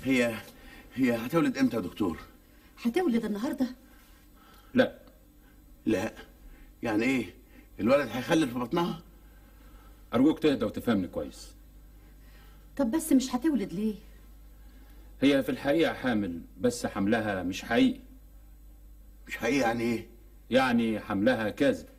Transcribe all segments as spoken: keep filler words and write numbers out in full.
هي هي هتولد امتى يا دكتور؟ هتولد النهارده؟ لا. لا يعني ايه؟ الولد هيخلف في بطنها؟ ارجوك تهدى وتفهمني كويس. طب بس مش هتولد ليه؟ هي في الحقيقه حامل، بس حملها مش حقيقي. مش حقيقي يعني ايه؟ يعني حملها كاذب.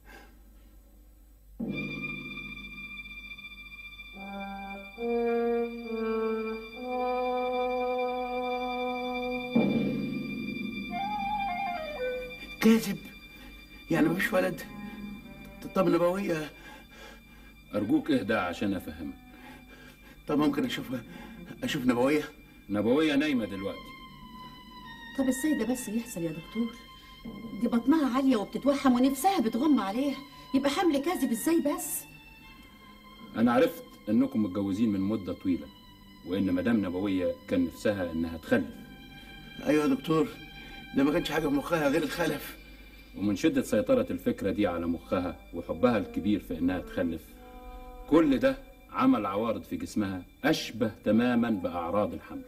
كاذب؟ يعني مفيش ولد؟ طب نبوية؟ ارجوك اهدى عشان افهمك. طب ممكن اشوفها؟ اشوف نبوية؟ نبوية نايمة دلوقتي. طب ازاي ده بس يحصل يا دكتور؟ دي بطنها عالية وبتتوحم ونفسها بتغم عليها، يبقى حمل كاذب ازاي بس؟ انا عرفت انكم متجوزين من مدة طويلة، وان مدام نبوية كان نفسها انها تخلف. ايوه يا دكتور، ده ما كانش حاجة في مخها غير الخلف. ومن شدة سيطرة الفكرة دي على مخها وحبها الكبير في انها تخلف، كل ده عمل عوارض في جسمها اشبه تماما باعراض الحمل.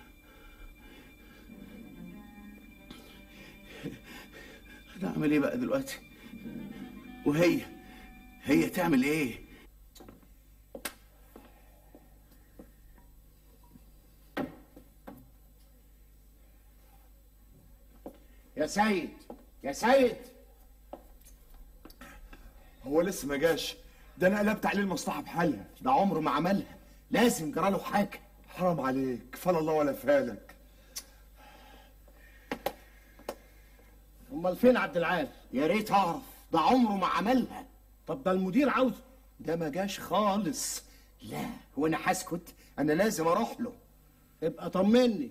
انا اعمل ايه بقى دلوقتي؟ وهي هي تعمل ايه؟ يا سيد يا سيد، هو لسه ما جاش؟ ده انا قلبت عليه المصلحه بحالها. ده عمره ما عملها، لازم جراله حاجه. حرام عليك، فلا الله ولا فالك. امال فين عبد العال؟ يا ريت اعرف، ده عمره ما عملها. طب ده المدير عاوزه. ده ما جاش خالص. لا هو انا هسكت؟ انا لازم اروح له. ابقى طمني.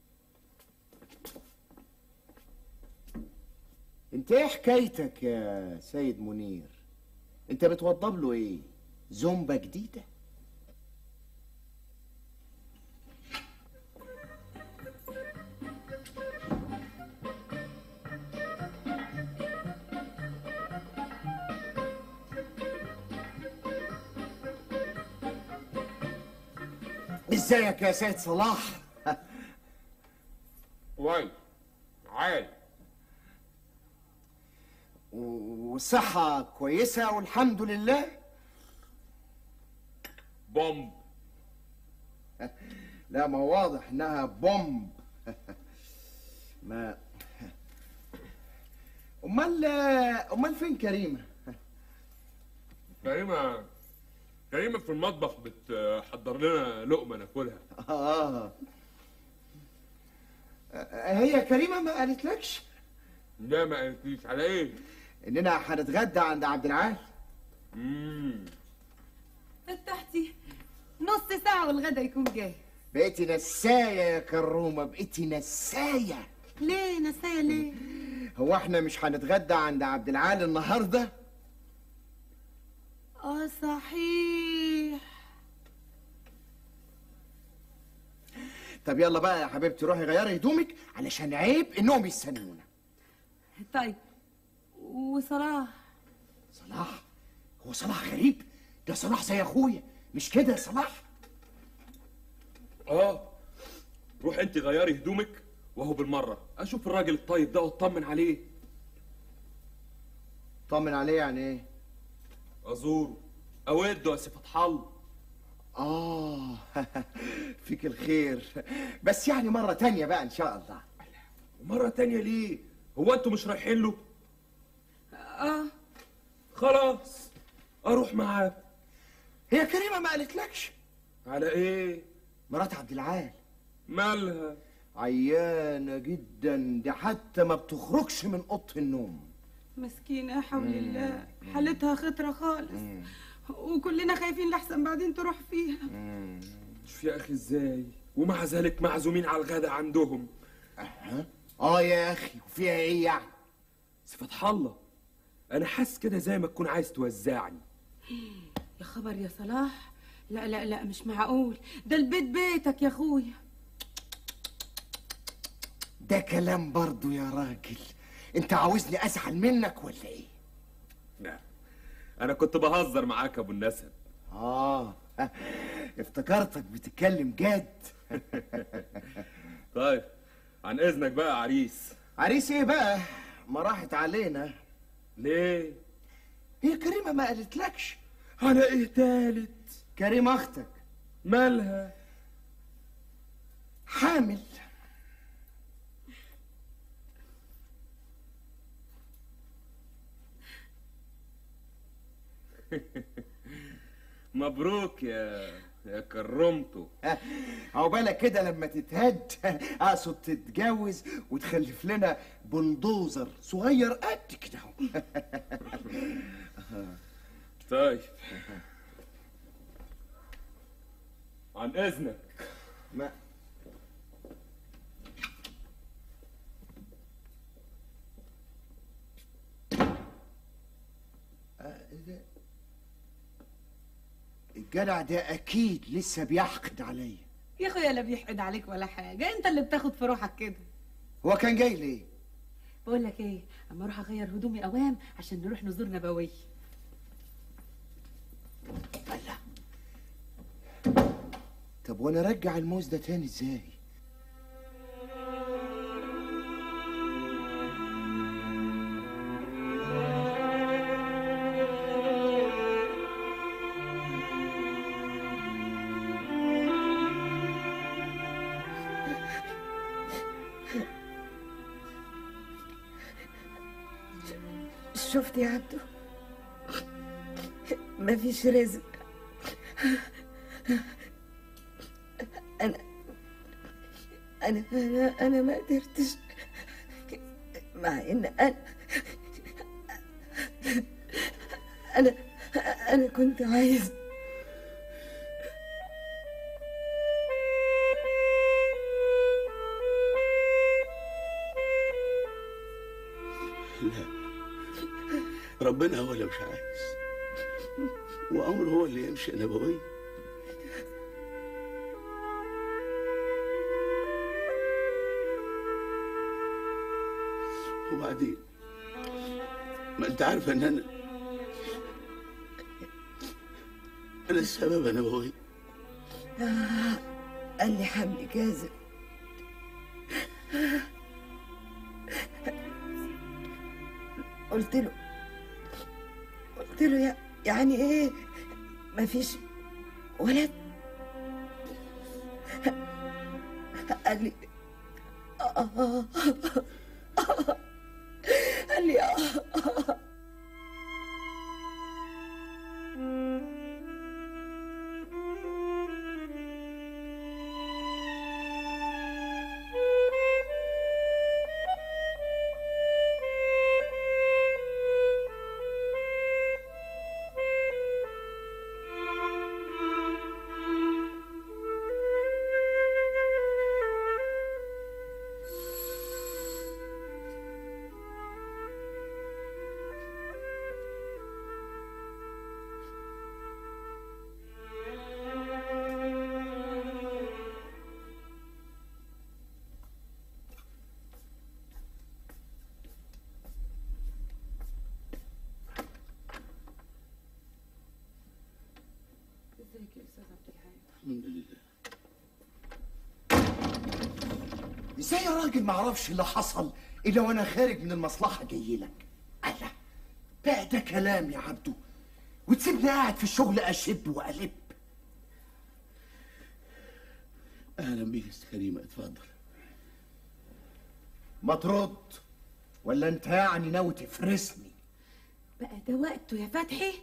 انت ايه حكايتك يا سيد منير؟ انت بتوضب له ايه؟ زومبا جديده؟ ازيك يا سيد صلاح؟ كويس عال. والصحة كويسة والحمد لله؟ بومب. لا ما هو واضح انها بومب. ما امال امال فين كريمة؟ كريمة كريمة في المطبخ بتحضر لنا لقمة ناكلها. اه هي كريمة ما قالتلكش؟ لا ما قالتليش. على ايه؟ اننا هنتغدى عند عبد العال. امم فتحتي نص ساعة والغدا يكون جاي. بقيتي نساية يا كرومة، بقيتي نساية. ليه نساية ليه؟ هو احنا مش هنتغدى عند عبد العال النهارده؟ اه صحيح. طب يلا بقى يا حبيبتي روحي غيري هدومك علشان عيب انهم يستنونا. طيب وصلاح؟ صلاح؟ هو صلاح غريب؟ ده صلاح زي اخويا، مش كده يا صلاح؟ اه روح انت غيري هدومك وهو بالمرة اشوف الراجل الطيب ده واطمن عليه. طمن عليه يعني ايه؟ ازوره اوده يا سي فتح الله. اه فيك الخير، بس يعني مرة تانية بقى ان شاء الله. مرة تانية ليه؟ هو انتوا مش رايحين له؟ اه خلاص اروح معاه. هي كريمة ما قالتلكش؟ على ايه؟ مرات عبد العال مالها؟ عيانة جدا، دي حتى ما بتخرجش من اوضة النوم. مسكينة يا حول الله، حالتها خطرة خالص. مم. وكلنا خايفين لحسن بعدين تروح فيها. شوف يا اخي ازاي، ومع ذلك معزومين على الغداء عندهم. أه. اه يا اخي وفيها ايه يعني؟ سي فتح الله انا حاسس كده زي ما تكون عايز توزعني. يا خبر يا صلاح، لا لا لا مش معقول، ده البيت بيتك يا اخويا. ده كلام برضو يا راجل، انت عاوزني ازعل منك ولا ايه؟ لا انا كنت بهزر معاك يا ابو النسب. اه افتكرتك بتتكلم جد. طيب عن اذنك بقى يا عريس. عريس ايه بقى؟ ما راحت علينا. ليه؟ هي كريمه ما قالتلكش؟ على ايه تالت؟ كريمه اختك مالها؟ حامل. مبروك يا يا كرمته. عقبالك كده لما تتهد اقصد تتجوز وتخلف لنا بلدوزر صغير قد كده. طيب عن اذنك. ما الجدع ده اكيد لسه بيحقد عليا. يا اخويا لا بيحقد عليك ولا حاجه، انت اللي بتاخد في روحك كده. هو كان جاي ليه؟ بقول لك ايه، اما اروح اغير هدومي اوام عشان نروح نزور نبويه. الله. طب وانا ارجع الموز ده تاني ازاي؟ شفت يا عبدو، مفيش رزق. انا انا انا انا ما قدرتش، مع ان انا انا انا كنت عايز. لا، ربنا هو اللي مش عايز، وأمره هو اللي يمشي نبوي. وبعدين ما انت عارفه ان انا انا السبب يا نبوي. آه، قال لي حمل كاذب. قلت له قلت له يا يعني ايه مفيش ولد؟ قال لي آه. قال لي آه. الحمد لله. ازاي يا راجل ما اعرفش اللي حصل الا وانا خارج من المصلحه جاي لك؟ الله، بقى ده كلام يا عبدو؟ وتسيبني قاعد في الشغل اشب واقلب؟ اهلا بيك يا ست كريمه، اتفضل. ما ترد، ولا انت يعني ناوي تفرسني؟ بقى ده وقته يا فتحي.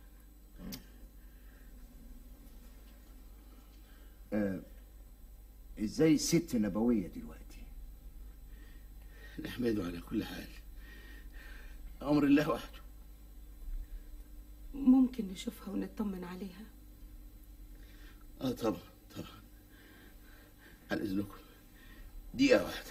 آه. ازاي الست نبويه دلوقتي؟ نحمده على كل حال، امر الله وحده. ممكن نشوفها ونطمن عليها؟ اه طبعا طبعا، عن اذنكم دقيقه واحده.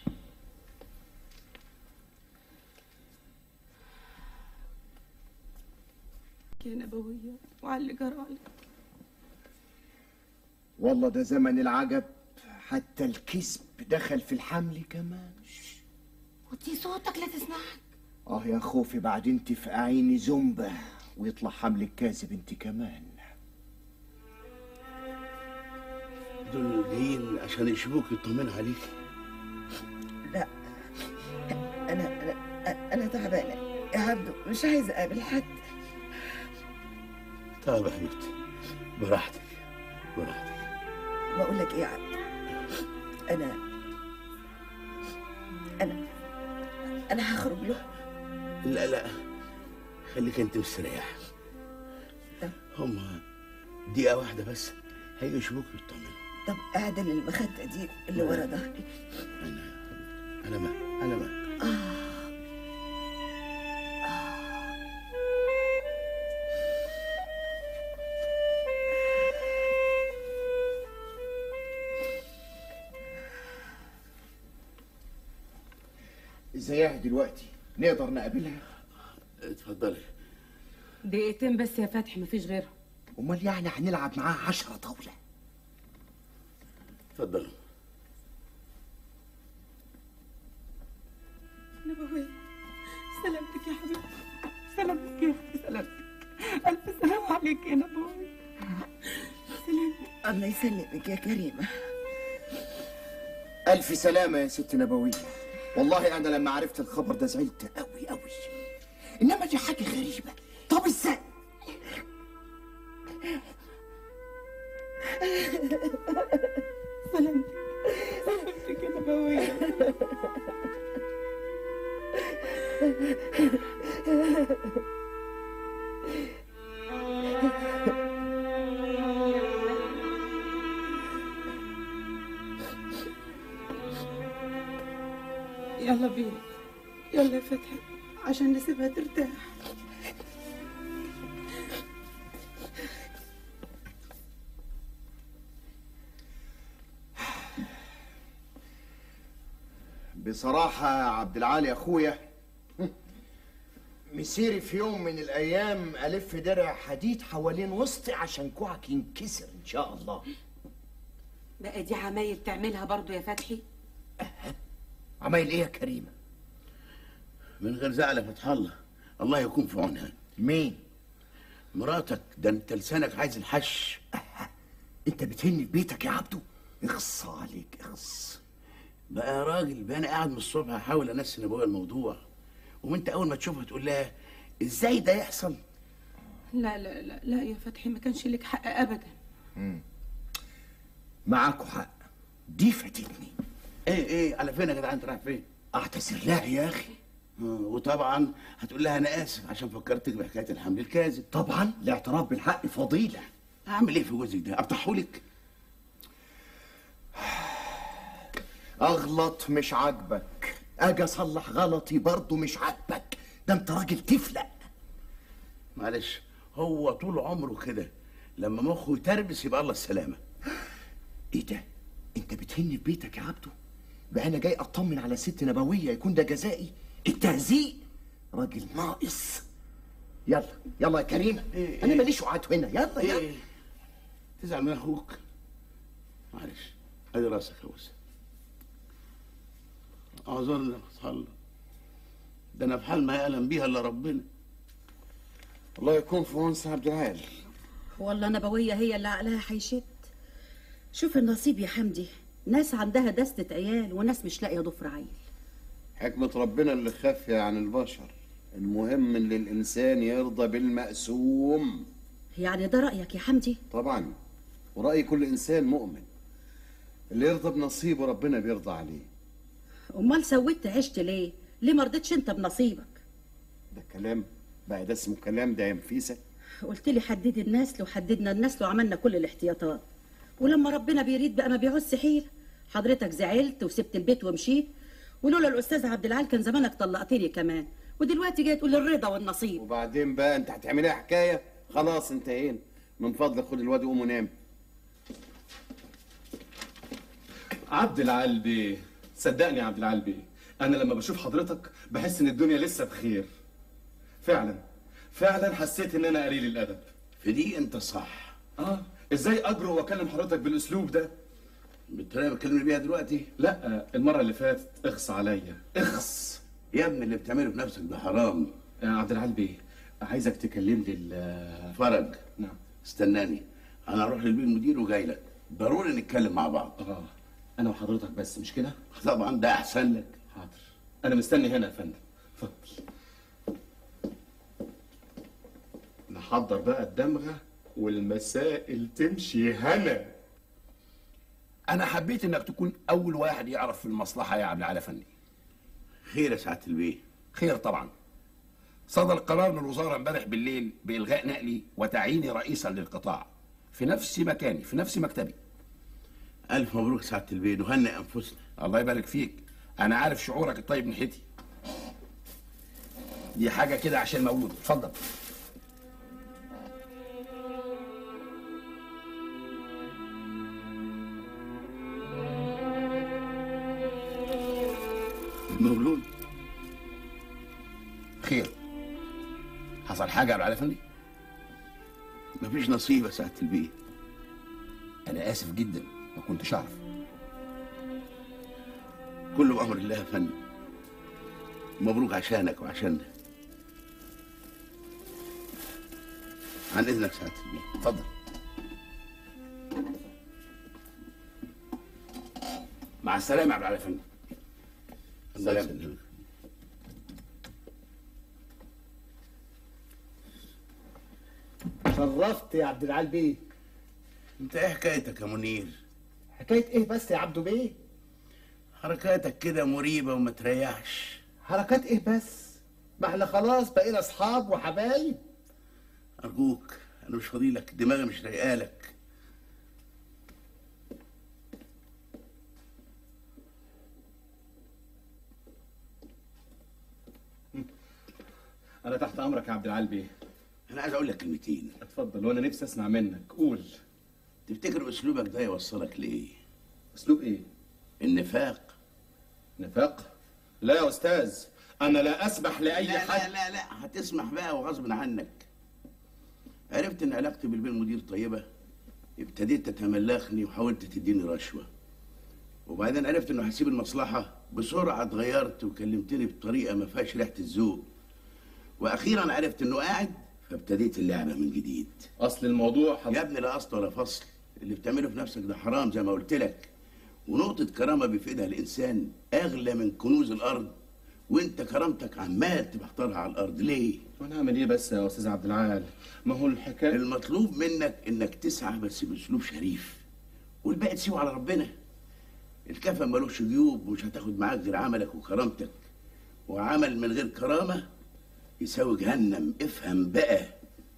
يا نبويه وعلى اللي جرالك. والله ده زمن العجب، حتى الكذب دخل في الحمل كمان. وطي صوتك لا تسمعك. اه يا خوفي بعدين تفقعيني زنبه ويطلع حمل الكاذب انت كمان. دول جايين عشان يشوفوك يطمنوا عليك. انا تعبانه يا عبدو، مش عايزه اقابل حد. طيب يا حبيبتي، براحتك براحتك. بقول لك ايه يا عبدو، انا انا انا هخرج له. لا لا، خليك انت مستريح. هم دقيقة واحدة بس هيجوا يشوفوك ويطمنوا. طب اعدل المخدة دي اللي ورا ظهري. انا انا ما انا ما آه. ازيها دلوقتي؟ نقدر نقابلها؟ اتفضلي. دقيقتين بس يا فتحي، مفيش غيرها. امال يعني هنلعب معاها عشرة طاولة؟ اتفضلوا. نبوية، سلامتك يا حبيبتي، سلامتك يا اختي، سلامتك. الف سلام عليك يا نبوية، سلامتك. الله يسلمك يا كريمه. الف سلامة يا ست نبوية. والله انا لما عرفت الخبر ده زعلت قوي قوي، انما دي حاجة غريبة. طب ازاي؟ سلامتك، سلامتك يا نبوية. يلا بينا، يلا يا فتحي عشان نسيبها ترتاح. بصراحة يا عبد العالي يا اخويا، مسيري في يوم من الايام الف درع حديد حوالين وسطي عشان كوعك ينكسر ان شاء الله. بقى دي عمايل تعملها برضو يا فتحي؟ أه. عمايل ايه يا كريمه؟ من غير زعل يا فتح الله، الله يكون في عونها. مين؟ مراتك، ده انت لسانك عايز الحش. أه. انت بتهني في بيتك يا عبدو؟ اخص عليك اخص. بقى يا راجل، بقى انا قاعد من الصبح احاول انسي نبويا الموضوع، وانت اول ما تشوفها تقول لها ازاي ده يحصل؟ لا لا لا لا يا فتحي، ما كانش لك حق ابدا. امم معاكوا حق، دي فاتتني. ايه ايه على فين يا جدع؟ انت رايح فين؟ اعتذر لها يا اخي. وطبعا هتقول لها انا اسف عشان فكرتك بحكايه الحمل الكاذب. طبعا الاعتراف بالحق فضيله. اعمل ايه في جوزك ده؟ افتحهولك؟ اغلط مش عاجبك، اجي اصلح غلطي برضه مش عاجبك. ده انت راجل تفلق. معلش، هو طول عمره كده، لما مخه يتربس يبقى الله السلامه. ايه ده؟ انت بتهني في بيتك يا عبدو؟ بقى انا جاي اطمن على ست نبويه يكون ده جزائي؟ التهزيق؟ راجل ناقص. يلا يلا يا كريمه. إيه انا ماليش وعد هنا. يلا إيه يلا. إيه؟ تزعل من اخوك؟ معلش، ادي راسك يا وسام. اعذرني يا فتح الله، ده انا في حال ما يعلم بيها الا ربنا. الله يكون في عون سي عبد العال. والله نبوية هي اللي عقلها هيشد. شوف النصيب يا حمدي، ناس عندها دستة عيال وناس مش لاقيه ضفر عيل. حكمة ربنا اللي خافية عن البشر، المهم ان الانسان يرضى بالمقسوم. يعني ده رأيك يا حمدي؟ طبعا، ورأي كل انسان مؤمن، اللي يرضى بنصيبه ربنا بيرضى عليه. امال سويت عشت ليه؟ ليه ما رضيتش انت بنصيبك؟ ده كلام بقى؟ ده اسمه كلام ده يا نفيسة؟ قلت لي حددي النسل وحددنا النسل وعملنا كل الاحتياطات، ولما ربنا بيريد بقى ما بيعوز حيل. حضرتك زعلت وسبت البيت ومشيت، ولولا الاستاذ عبد العال كان زمانك طلقتني كمان، ودلوقتي جاي تقول الرضا والنصيب. وبعدين بقى انت هتعمليها حكايه؟ خلاص انتهينا. من فضلك خد الواد وقوم ونام. عبد العال بيه، صدقني يا عبد العال بيه، انا لما بشوف حضرتك بحس ان الدنيا لسه بخير. فعلا فعلا حسيت ان انا قليل الادب. في دي انت صح. اه، ازاي اجرؤ واكلم حضرتك بالاسلوب ده؟ بالطريقه اللي بتكلمني بيها دلوقتي؟ لا، المره اللي فاتت اخص عليا، اخص. يا ابني اللي بتعمله في نفسك ده حرام. يا عبد العال بيه، عايزك تكلم لي ال فرج. نعم. استناني، انا هروح للبيت المدير وجاي لك، ضروري نتكلم مع بعض. اه، انا وحضرتك بس، مش كده؟ طبعا ده احسن لك. حاضر، انا مستني هنا يا فندم. اتفضل. نحضر بقى الدمغه والمسائل تمشي هنا. انا حبيت انك تكون اول واحد يعرف في المصلحه يا عبد العال افندي. خير يا سعاده البيه؟ خير طبعا. صدر قرار من الوزاره امبارح بالليل بالغاء نقلي وتعييني رئيسا للقطاع في نفس مكاني في نفس مكتبي. الف مبروك سعاده البيه، نهنئ انفسنا. الله يبارك فيك، انا عارف شعورك الطيب ناحيتي. دي حاجه كده عشان مولود. اتفضل. مولود؟ خير، حصل حاجه يا عبد العال افندي؟ مفيش نصيب يا سعاده البيه. انا اسف جدا، ما كنتش اعرف. كله بامر الله يا فندم. مبروك عشانك وعشاننا. عن اذنك سعاده البيه. اتفضل. مع السلامه يا عبد العال افندي. الله يسلمك. شرفت يا عبد العال بيه. انت ايه حكايتك يا منير؟ حكايه ايه بس يا عبدو بيه؟ حركاتك كده مريبه وما تريحش. حركات ايه بس؟ ما احنا خلاص بقينا اصحاب وحبايب. ارجوك، انا مش فاضيلك، دماغي مش رايقالك. انا تحت امرك يا عبد العال بيه. انا عايز اقول لك كلمتين. اتفضل، وانا نفسي اسمع منك. قول. تفتكر اسلوبك ده يوصلك لايه؟ اسلوب ايه؟ النفاق. نفاق؟ لا يا استاذ، انا لا اسمح لاي لا حد. لا لا لا هتسمح بقى وغصب عنك. عرفت ان علاقتي بالبيه المدير طيبه، ابتديت تتملخني وحاولت تديني رشوه. وبعدين عرفت انه هسيب المصلحه، بسرعه اتغيرت وكلمتني بطريقه ما فيهاش ريحه الذوق. واخيرا عرفت انه قاعد، فابتديت اللعبه من جديد. اصل الموضوع حض... يا ابني لا اصل ولا فصل. اللي بتعمله في نفسك ده حرام زي ما قلت لك، ونقطه كرامه بيفقدها الانسان اغلى من كنوز الارض، وانت كرامتك عمال تبحترها على الارض. ليه؟ وانا اعمل ايه بس يا استاذ عبد العال؟ ما هو الحكايه المطلوب منك انك تسعى بس باسلوب شريف، والباقي تسيبه على ربنا. الكفن ملوش جيوب، ومش هتاخد معاك غير عملك وكرامتك، وعمل من غير كرامه يساوي جهنم. افهم بقى.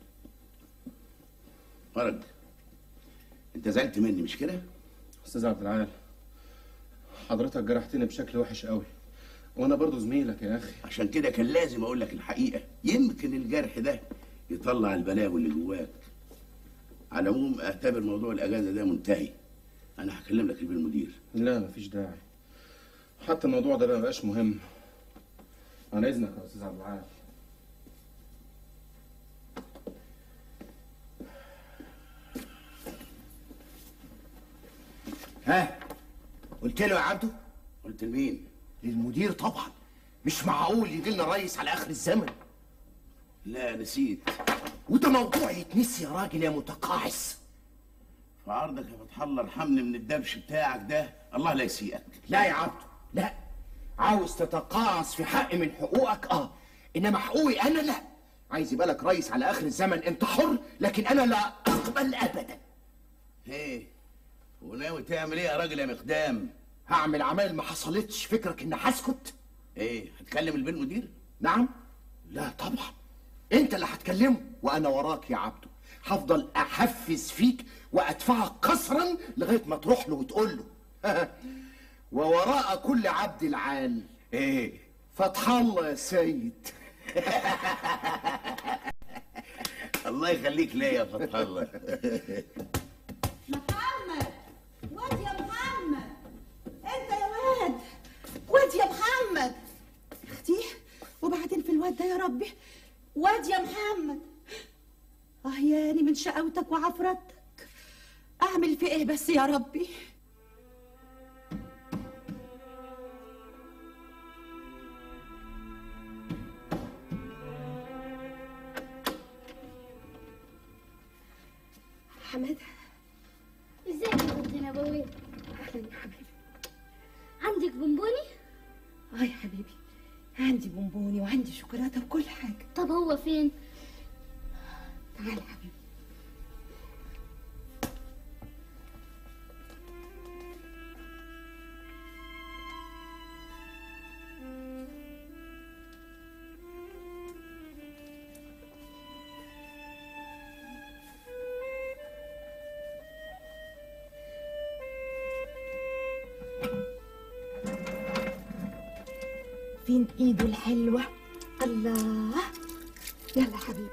فرج، انت زعلت مني مش كده؟ استاذ عبد العال، حضرتك جرحتني بشكل وحش قوي، وانا برضو زميلك يا اخي. عشان كده كان لازم اقول لك الحقيقه، يمكن الجرح ده يطلع البلاوي اللي جواك. على العموم اعتبر موضوع الاجازه ده منتهي. انا هكلم لك البيه المدير. لا مفيش داعي، حتى الموضوع ده ما بقاش مهم. انا اذنك يا استاذ عبد العال. ها، قلت له يا عبده؟ قلت لمين؟ للمدير طبعا. مش معقول يجي لنا رئيس على اخر الزمن. لا نسيت. وده موضوع يتنسي يا راجل يا متقاعس. في عرضك يا فتح الله ارحمني من الدبش بتاعك ده، الله لا يسيئك. لا يا عبده لا، عاوز تتقاعس في حق من حقوقك اه، انما حقوقي انا لا. عايز يبقى لك رئيس على اخر الزمن انت حر، لكن انا لا اقبل ابدا. ايه وناوي تعمل ايه يا راجل يا مقدام؟ هعمل عمايل ما حصلتش. فكرك ان هسكت؟ ايه هتكلم البيه المدير؟ نعم. لا طبعا، انت اللي هتكلمه وانا وراك يا عبده. هفضل احفز فيك وادفعك قسرا لغايه ما تروح له وتقول له ووراء كل عبد العال ايه فتح الله يا سيد. الله يخليك ليا يا فتح الله. محمد، واد يا محمد، انت يا واد، واد يا محمد. اختي وبعدين في الواد ده يا ربي، واد يا محمد. اه ياني من شقاوتك وعفرتك، اعمل في ايه بس يا ربي؟ حماده، ازيك يا بنت نبوية؟ اهلا يا حبيبي. عندك بونبوني؟ اه يا حبيبي، عندي بونبوني وعندي شوكولاته وكل حاجه. طب هو فين؟ تعالى يا حبيبي. فين ايده الحلوه؟ الله، يلا حبيبي.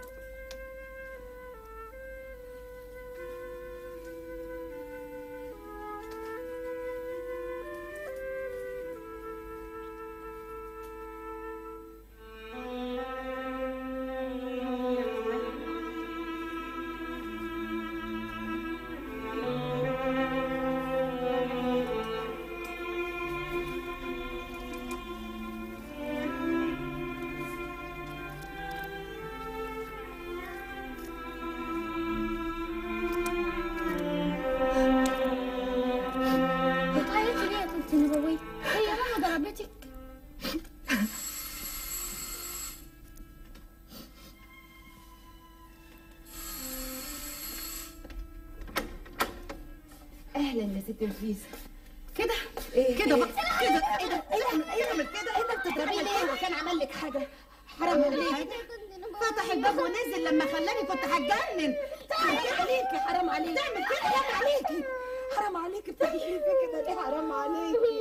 اهلا يا ست نفيسه. كده كده بقى كده. ايه ده؟ ايه اعمل كده؟ ايه ده بتضربيه ليه؟ هو كان عمل لك حاجه؟ حرام عليكي. فتح الباب ونزل لما خلاني كنت هتجنن. تعمل كده عليكي، حرام عليكي. تعمل كده حرام عليكي، حرام عليكي. بتعملي فيا كده ليه؟ حرام عليكي.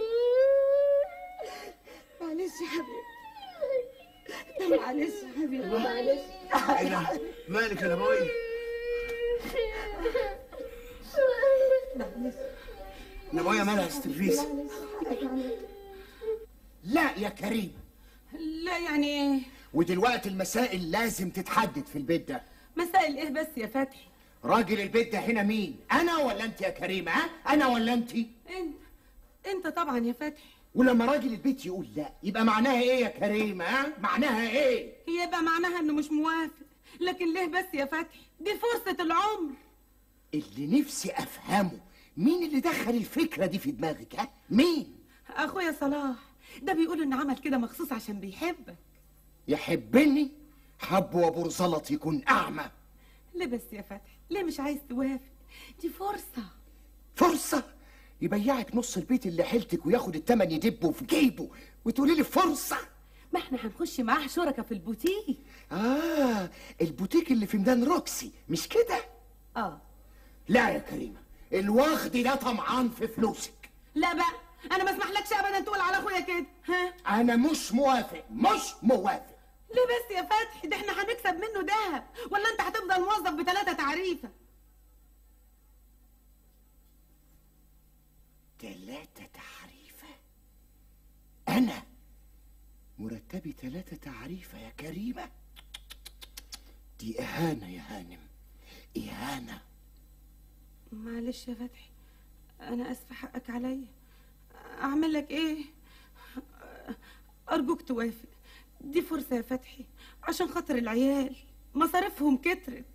معلش يا حبيبي، معلش يا حبيبي، معلش. ايه ده؟ مالك يا نبوي؟ نبوية مالها يا ست نفيسة؟ لا يا كريم. لا يعني ايه؟ ودلوقتي المسائل لازم تتحدد في البيت ده. مسائل ايه بس يا فتحي؟ راجل البيت ده هنا مين؟ انا ولا انت يا كريم؟ ها؟ انا ولا انت؟ انت انت طبعا يا فتحي. ولما راجل البيت يقول لا يبقى معناها ايه يا كريم؟ ها؟ معناها ايه؟ هي يبقى معناها انه مش موافق، لكن ليه بس يا فتحي؟ دي فرصة العمر. اللي نفسي افهمه مين اللي دخل الفكرة دي في دماغك؟ ها؟ مين؟ اخويا صلاح، ده بيقول انه عمل كده مخصوص عشان بيحبك. يحبني؟ حب وابو زلط يكون اعمى. ليه بس يا فتحي؟ ليه مش عايز توافق؟ دي فرصة. فرصة؟ يبيعك نص البيت اللي حيلتك وياخد التمن يدبه في جيبه وتقولي لي فرصة؟ ما احنا هنخش معاه شركة في البوتيك. اه، البوتيك اللي في ميدان روكسي مش كده؟ اه. لا يا كريمة، الواخد ده طمعان في فلوسك. لا بقى، انا ما اسمحلكش ابدا تقول على اخويا كده. ها؟ انا مش موافق، مش موافق. ليه بس يا فتحي؟ ده احنا هنكسب منه دهب، ولا انت هتفضل موظف بثلاثة تعريفة؟ ثلاثة تعريفة؟ أنا مرتبي ثلاثة تعريفة يا كريمة؟ دي إهانة يا هانم، إهانة. معلش يا فتحي، أنا آسفة، حقك عليا. أعمل لك إيه؟ أرجوك توافق، دي فرصة يا فتحي، عشان خاطر العيال مصاريفهم كترت.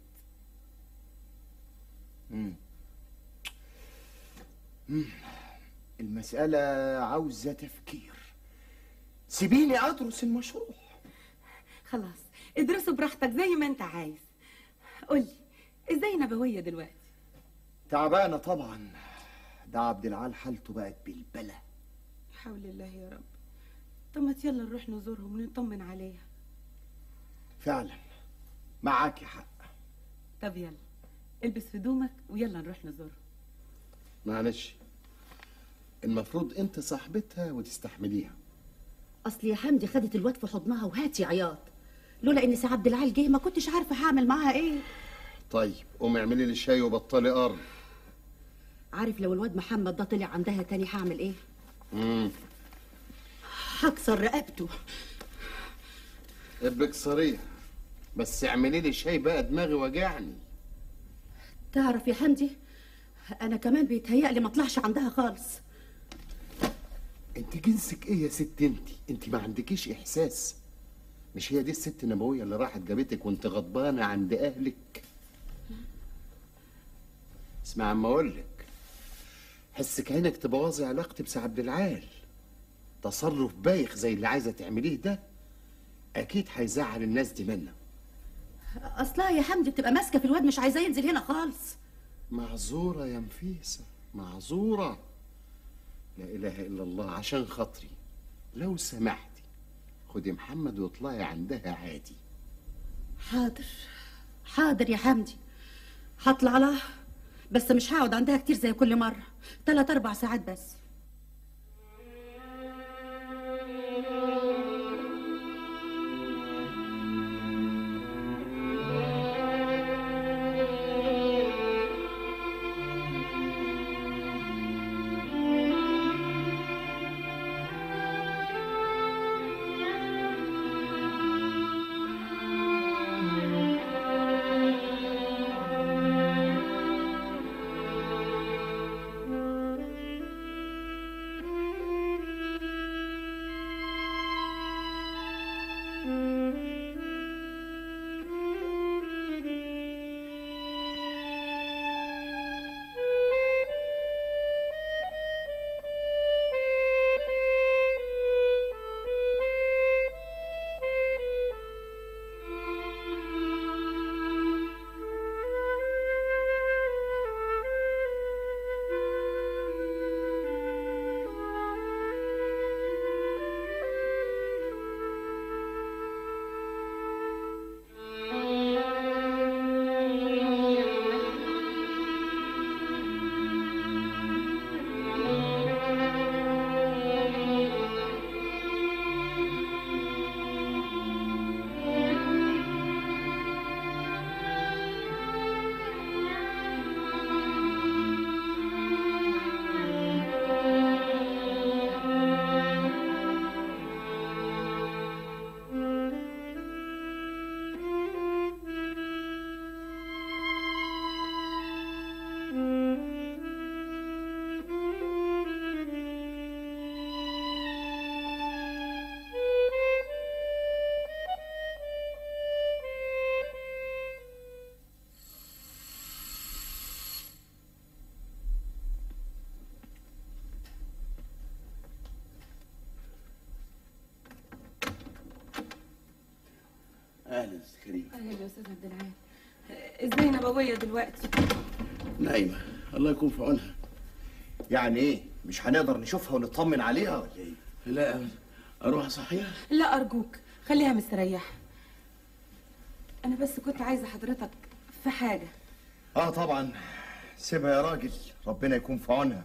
مم. مم. المسألة عاوزة تفكير. سيبيني أدرس المشروع. خلاص، ادرسه براحتك زي ما انت عايز. قولي، ازاي نبوية دلوقتي؟ تعبانة طبعا، ده عبد العال حالته بقت بالبلة. حول الله يا رب. طب ما يلا نروح نزورهم ونطمن عليها. فعلا معاكي حق. طب يلا البس هدومك ويلا نروح نزورهم. معلش، المفروض انت صاحبتها وتستحمليها. اصل يا حمدي خدت الواد في حضنها وهاتي عياط، لولا ان سي عبد العال جه ما كنتش عارفه هعمل معاها ايه. طيب قومي اعملي لي شاي وبطلي قرن. عارف لو الواد محمد ده طلع عندها تاني هعمل ايه؟ امم هكسر رقبته. ابك صريح، بس اعملي لي شاي بقى، دماغي وجعني. تعرف يا حمدي انا كمان بيتهيألي ما اطلعش عندها خالص. انت جنسك ايه يا ست؟ انت انت ما عندكيش احساس؟ مش هي دي الست نبوية اللي راحت جابتك وانت غضبانه عند اهلك؟ اسمع عم اقول لك، حسك عينك تبوظي علاقتي بسي عبد العال. تصرف بايخ زي اللي عايزه تعمليه ده اكيد هيزعل الناس دي منا. اصلها يا حمدي بتبقى ماسكه في الواد، مش عايزاه ينزل هنا خالص. معذوره يا نفيسه، معذوره. لا اله الا الله، عشان خاطري لو سمحتي خدي محمد واطلعي عندها عادي. حاضر حاضر يا حمدي، هطلع لها، بس مش هقعد عندها كتير زي كل مره، ثلاث اربع ساعات بس. اهلا استاذ كريم. اهلا يا استاذ عبد العال. ازاي نبويه دلوقتي؟ نايمه، الله يكون في عونها. يعني ايه؟ مش هنقدر نشوفها ونطمن عليها ولا ايه؟ لا ابدا، اروح اصحيها؟ لا ارجوك خليها مستريحه. انا بس كنت عايزه حضرتك في حاجه. اه طبعا، سيبها يا راجل، ربنا يكون في عونها.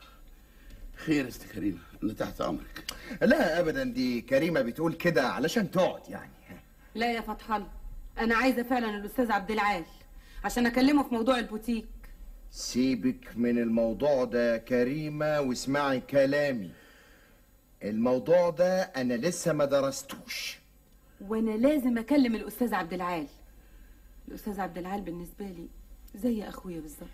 خير يا استاذ كريم، انا تحت امرك. لا ابدا، دي كريمه بتقول كده علشان تقعد يعني. لا يا فتح الله، انا عايزه فعلا الاستاذ عبد العال عشان اكلمه في موضوع البوتيك. سيبك من الموضوع ده كريمه واسمعي كلامي. الموضوع ده انا لسه ما درستوش، وانا لازم اكلم الاستاذ عبد العال. الاستاذ عبد العال بالنسبه لي زي اخويا بالظبط.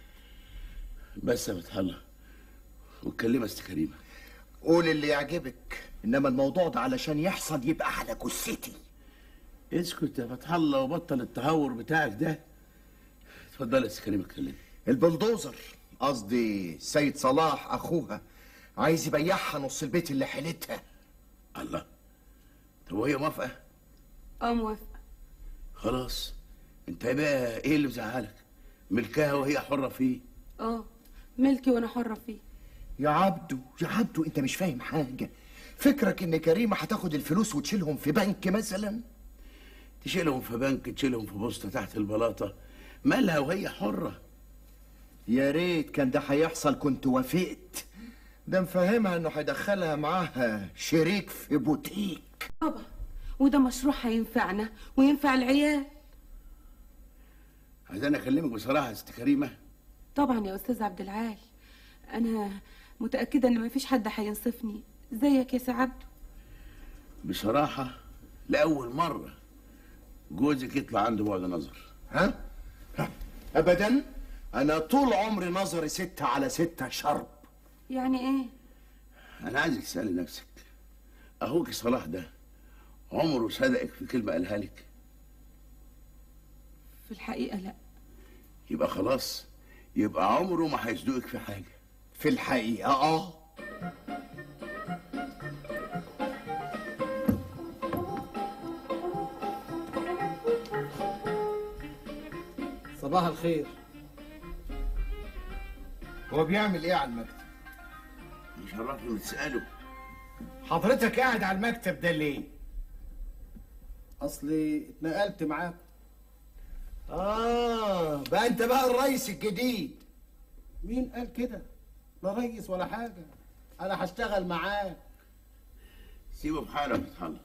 بس يا فتح الله، واتكلمي استاذ كريمه. قول اللي يعجبك، انما الموضوع ده علشان يحصل يبقى على جثتي. اسكت يا فتح الله وبطل التهور بتاعك ده. اتفضل يا استاذ كريم اتكلمي. البلدوزر، قصدي سيد صلاح اخوها، عايز يبيعها نص البيت اللي حيلتها. الله، طب وهي موافقه؟ اه موافقه. خلاص، انت بقى ايه اللي مزعلك؟ ملكها وهي حره فيه. اه ملكي وانا حره فيه. يا عبدو يا عبدو، انت مش فاهم حاجه. فكرك ان كريمه هتاخد الفلوس وتشيلهم في بنك مثلا؟ تشيلهم في بنك، تشيلهم في بوسطه تحت البلاطه، مالها وهي حره. يا ريت كان ده هيحصل كنت وافقت. ده مفهمها انه هيدخلها معاها شريك في بوتيك. طبعا، وده مشروع هينفعنا وينفع العيال. عايزاني اكلمك بصراحه يا ست كريمه؟ طبعا يا استاذ عبد العال، انا متاكده ان مفيش حد هينصفني زيك يا سي عبده. بصراحه لاول مره جوزك يطلع عنده بعد نظر. ها؟ ابدا، انا طول عمري نظري ستة على ستة شرب. يعني ايه؟ انا عايزك تسالي نفسك، اخوك صلاح ده عمره صدقك في كلمه قالها لك؟ في الحقيقه لا. يبقى خلاص، يبقى عمره ما هيصدقك في حاجه. في الحقيقه اه. صباح الخير. هو بيعمل ايه على المكتب؟ مش عرفني ما تساله. حضرتك قاعد على المكتب ده ليه؟ اصلي اتنقلت معاكم. اه بقى انت بقى الرئيس الجديد. مين قال كده؟ لا ريس ولا حاجه، انا هشتغل معاه. سيبه في حاله فتح الله.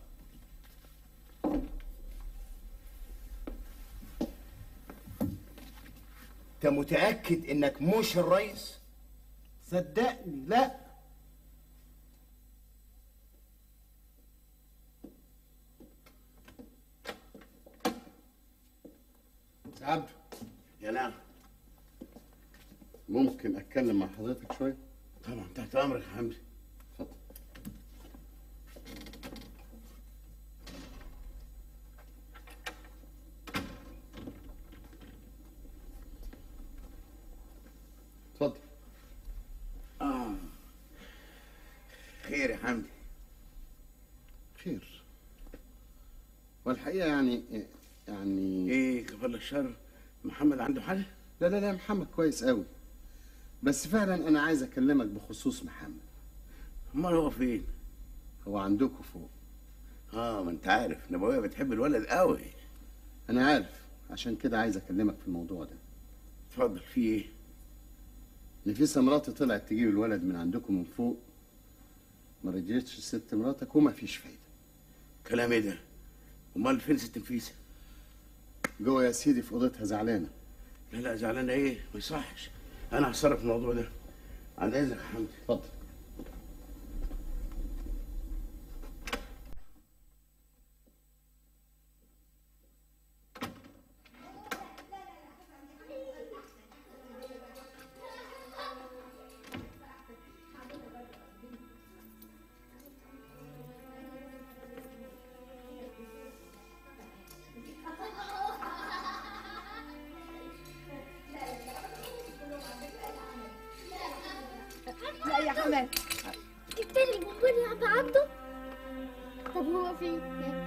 انت متاكد انك مش الرئيس؟ صدقني لا. عبده. يا نعم. ممكن اتكلم مع حضرتك شويه؟ طبعا تحت امرك يا حمدي. اتفضل. اتفضل. اه خير يا حمدي؟ خير. والحقيقه يعني يعني ايه كفر لك الشر؟ محمد عنده حل؟ لا لا لا محمد كويس قوي، بس فعلا انا عايز اكلمك بخصوص محمد. امال هو فين؟ هو عندكم فوق. اه ما انت عارف نبويه بتحب الولد قوي. انا عارف، عشان كده عايز اكلمك في الموضوع ده. اتفضل. في ايه؟ نفيسة مراتي طلعت تجيب الولد من عندكم من فوق، ما رجعتش ست مراتك وما فيش فايده. كلام ايه ده؟ امال فين ست نفيسه؟ جوه يا سيدي في اوضتها زعلانه. لا لا زعلانه ايه؟ ما يصحش. انا هتصرف في الموضوع ده. عند اذنك يا حمدي. اتفضل. لا يا حماد. جبت لي بونبون يا عم عبده. طب هو فين؟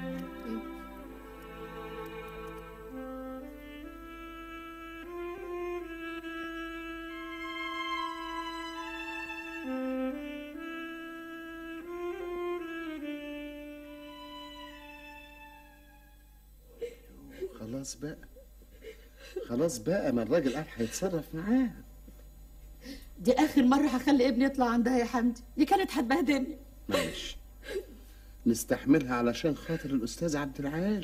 خلاص بقى خلاص بقى، ما الراجل قال هيتصرف معاه. دي اخر مره هخلي ابني يطلع عندها يا حمدي، دي كانت هتبهدلني. معلش نستحملها علشان خاطر الاستاذ عبد العال.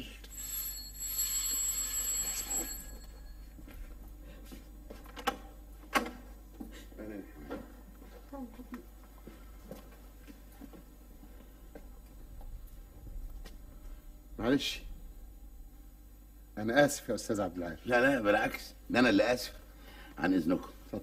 معلش انا اسف يا استاذ عبد العال. لا لا بالعكس، ده انا اللي اسف. عن اذنكم. اتفضل.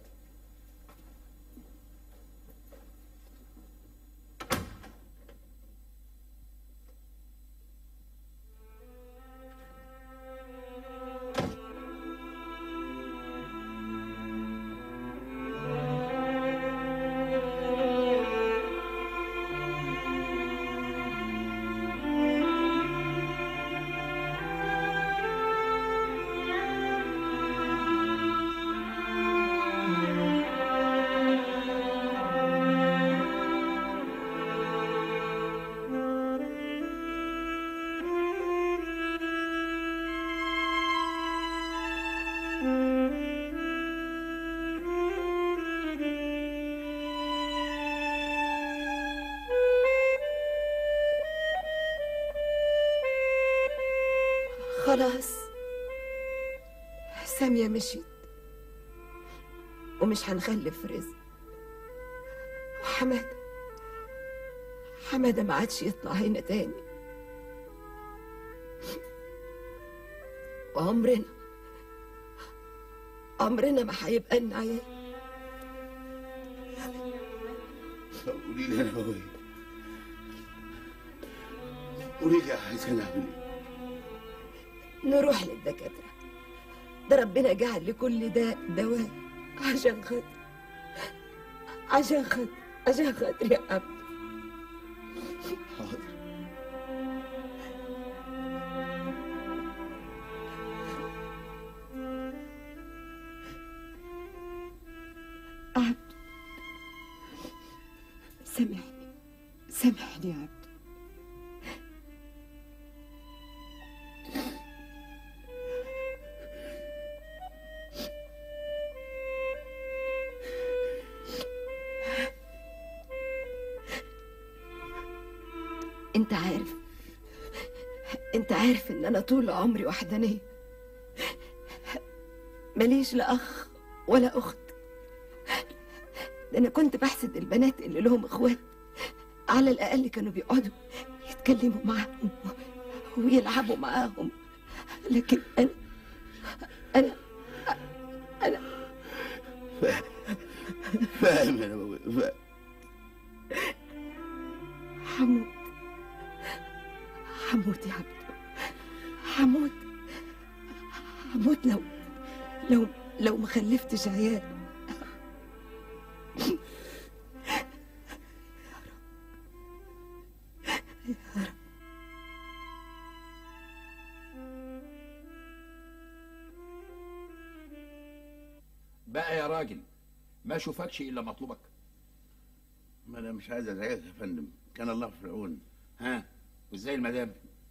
خلاص سامية مشيت ومش هنخلف رزق، وحمادة حمادة ما عادش يطلع هنا تاني، وعمرنا عمرنا ما هيبقى لنا عيال. قولي لي انا هو ايه؟ قولي لي عايزة نعمل ايه؟ نروح للدكاترة، ده ربنا جعل لكل داء دواء، عشان خاطر عشان خاطر عشان خاطر يا عبد. حاضر. سامحني يا عبد. انت عارف انت عارف ان انا طول عمري وحدانيه، ماليش لا اخ ولا اخت. ده انا كنت بحسد البنات اللي لهم اخوات، على الاقل كانوا بيقعدوا يتكلموا معاهم ويلعبوا معاهم، لكن انا انا انا فاهم يا نبوي فاهم. حمود حمود يا عبد، حمود حمود لو لو لو ما خلفتش عيال. بقى يا راجل ما اشوفكش الا مطلوبك. ما انا مش عايز ازعجك يا فندم، كان الله في العون. ها وازاي المدام؟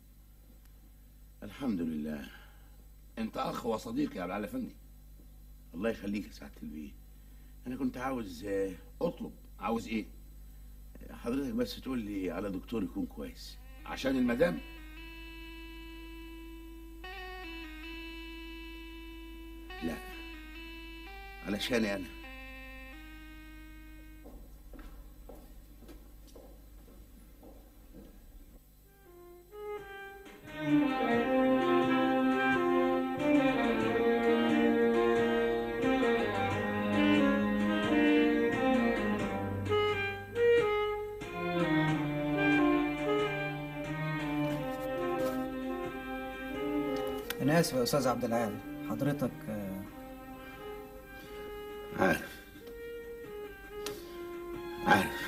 الحمد لله. انت اخ وصديق يا عبد العال افندي. الله يخليك يا سعاده البيه. انا كنت عاوز اطلب. عاوز ايه؟ حضرتك بس تقول لي على دكتور يكون كويس عشان المدام. لا علشاني انا. أنا آسف يا أستاذ عبد العال، حضرتك آه، عارف عارف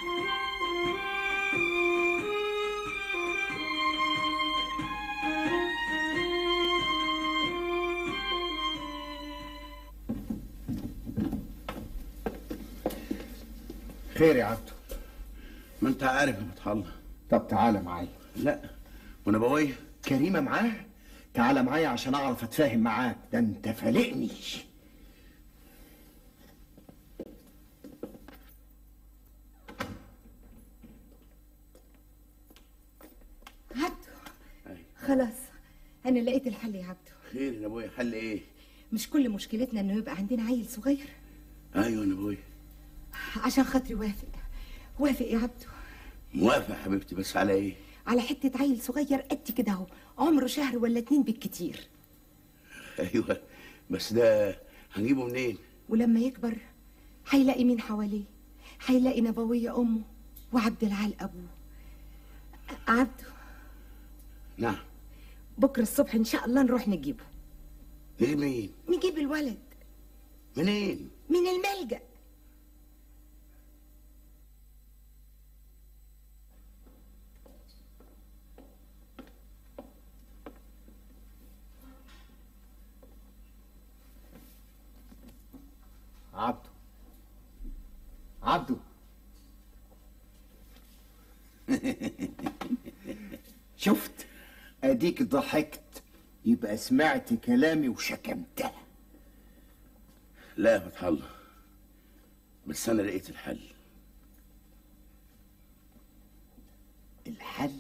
خير يا عبده؟ ما انت عارف يا فتح الله. طب تعالى معايا. لا ونبوية كريمة معاه؟ تعالى معايا عشان اعرف اتفاهم معاك، ده انت فالقني. عبده خلاص انا لقيت الحل يا عبده. خير يا ابويا؟ حل ايه؟ مش كل مشكلتنا انه يبقى عندنا عيل صغير؟ ايوه يا ابويا. عشان خاطري وافق وافق يا عبده. موافق حبيبتي، بس على ايه؟ على حته عيل صغير قد كده اهو، عمره شهر ولا اتنين بالكتير. ايوه بس ده هنجيبه منين؟ ولما يكبر هيلاقي مين حواليه؟ هيلاقي نبوية امه وعبد العال ابوه. عبده نعم. بكره الصبح ان شاء الله نروح نجيبه. نجيب مين؟ نجيب الولد. منين؟ من الملجأ. عبده عبده شفت؟ اديك ضحكت، يبقى سمعت كلامي وشكمتها. لا يا فتح الله، بس انا لقيت الحل. الحل؟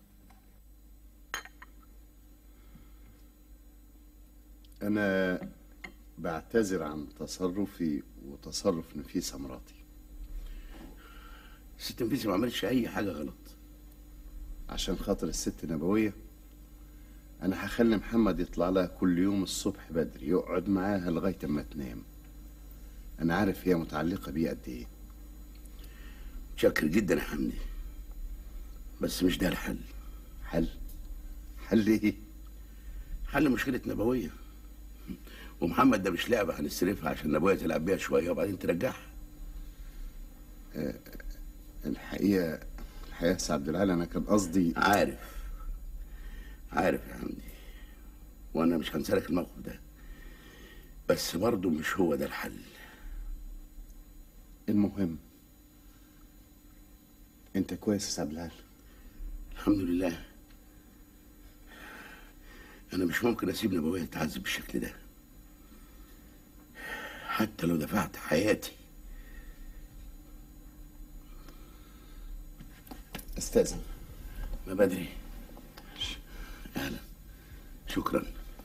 انا بعتذر عن تصرفي وتصرف نفيسة مراتي. الست نفيسة ما عملتش اي حاجه غلط. عشان خاطر الست نبوية انا هخلي محمد يطلع لها كل يوم الصبح بدري يقعد معاها لغايه اما تنام. انا عارف هي متعلقه بيه قد ايه. شاكر جدا يا حمدي، بس مش ده الحل. حل؟ حل ايه؟ حل مشكله نبويه. ومحمد ده مش لعبه هنستلفها عشان نبويه تلعب بيها شويه وبعدين ترجعها. أه الحقيقه الحقيقه يا سي عبد العال انا كان قصدي. عارف عارف يا حمدي، وانا مش هنسالك الموقف ده، بس برضه مش هو ده الحل. المهم انت كويس يا عبد العال؟ الحمد لله. انا مش ممكن اسيب نبوية تتعذب بالشكل ده حتى لو دفعت حياتي. استاذن. ما بدري. اهلا. شكرا.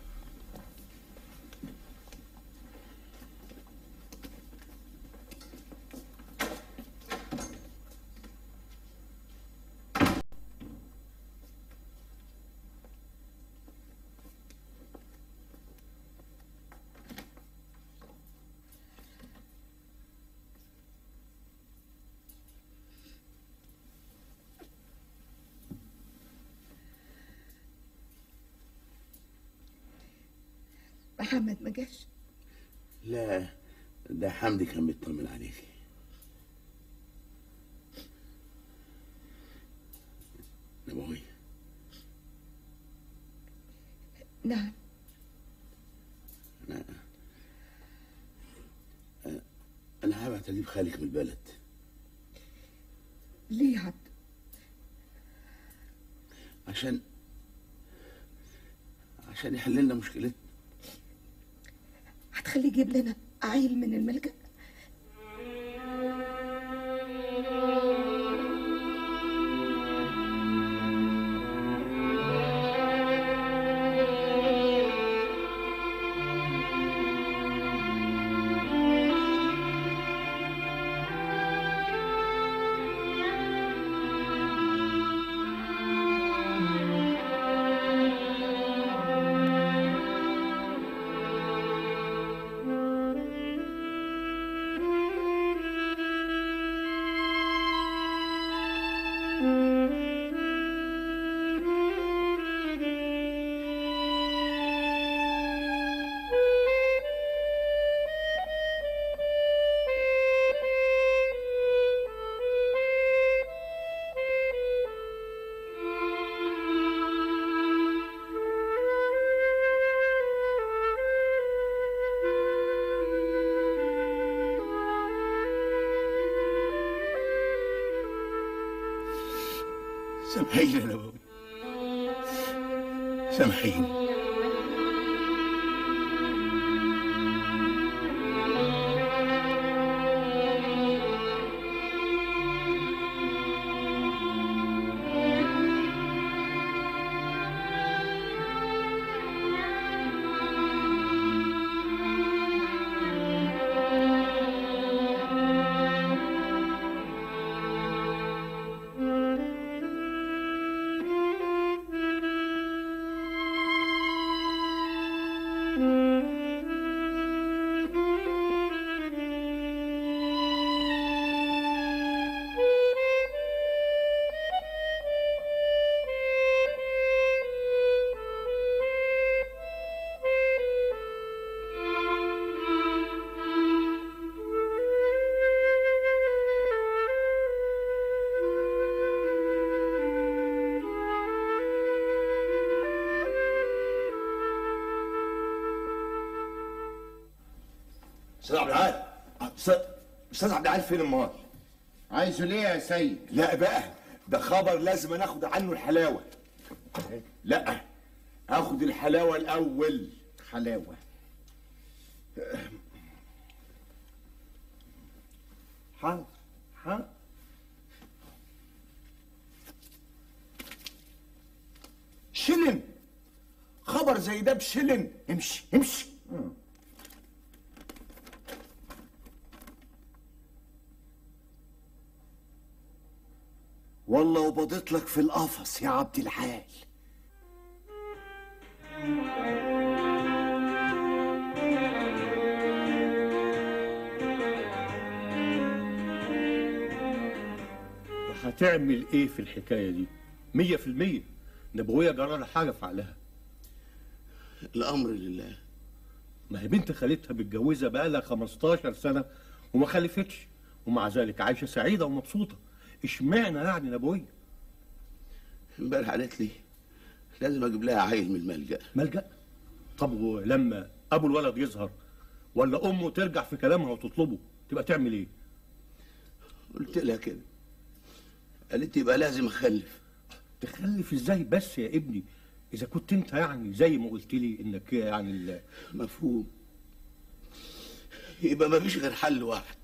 محمد ما جاش؟ لا، ده حمدي كان بيطمن عليكي. نبوية. نعم. أنا أنا هبعت أجيب خالك من البلد. ليه يا عبد؟ عشان عشان يحل لنا مشكلتنا. هتخليه يجيب لنا عيل من الملجأ؟ سامحيني يا نبوي، سامحيني. استاذ عبد العال، استاذ عبد العال فين امال؟ عايزه ليه يا سيد؟ لا بقى، ده خبر لازم ناخد عنه الحلاوه. لا، اخد الحلاوه الاول. حلاوه؟ حاضر حاضر. شلن، خبر زي ده بشلن. امشي امشي. والله وبضيت لك في القفص يا عبد العال. هتعمل ايه في الحكايه دي؟ مية في المية نبوية جرى لها حاجه في عقلها. الامر لله. ما هي بنت خالتها متجوزه بقالها خمستاشر سنه وما خلفتش، ومع ذلك عايشه سعيده ومبسوطه. اشمعنى يعني نبوية؟ امبارح قالت لي لازم اجيب لها عيل من الملجأ. ملجأ؟ طب ولما ابو الولد يظهر ولا امه ترجع في كلامها وتطلبه تبقى تعمل ايه؟ قلت لها كده، قالت يبقى لازم اخلف. تخلف ازاي بس يا ابني؟ اذا كنت انت يعني زي ما قلت لي انك يعني ال- مفهوم. يبقى مفيش غير حل واحد.